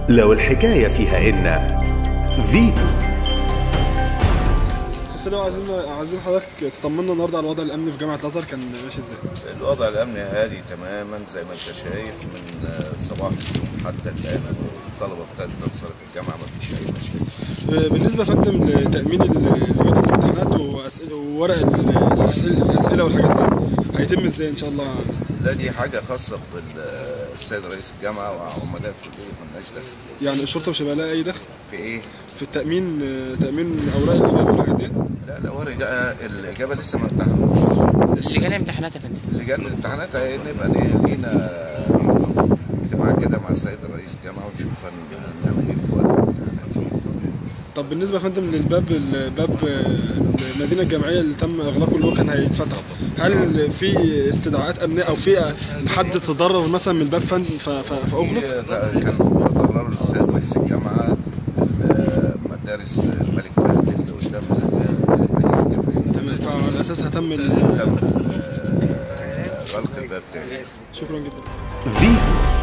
لو الحكاية فيها إن فيتو. لو عايزين حضرتك تطمنا النهارده على الوضع الامني في جامعه الازهر، كان ماشي ازاي؟ الوضع الامني هادي تماما زي ما انت شايف من صباح اليوم حتى الان. الطلبه ابتدت تنصرف الجامعه، ما فيش اي مشاكل. بالنسبه يا فندم لتامين الامتحانات وورق الاسئله والحاجات دي هيتم ازاي ان شاء الله؟ لا، دي حاجه خاصه بالسيد رئيس الجامعه وعمداء الكليه، مالناش دخل. يعني الشرطه مش هيبقى لها اي دخل في ايه؟ في تامين اوراق الاجابه والحاجات دي؟ لا ورق الاجابه لسه ما امتحنوش. لجان الامتحانات يا فندم. لجان الامتحانات هنبقى لينا اجتماع كده مع السيد رئيس الجامعه ونشوف هنعمل ايه في وقت الامتحانات. طب بالنسبه يا فندم للباب المدينه الجامعيه اللي تم اغلاقه اللي هو كان هيتفتح، هل في استدعاءات امنيه او في حد تضرر مثلا من الباب فاغلق؟ كان تضرر السيد رئيس الجامعه مدارس الملك فهد اللي قدام المدينه الجامعيه. تمام، فعلى اساسها تم غلق الباب تاني. شكرا جدا. فيتو.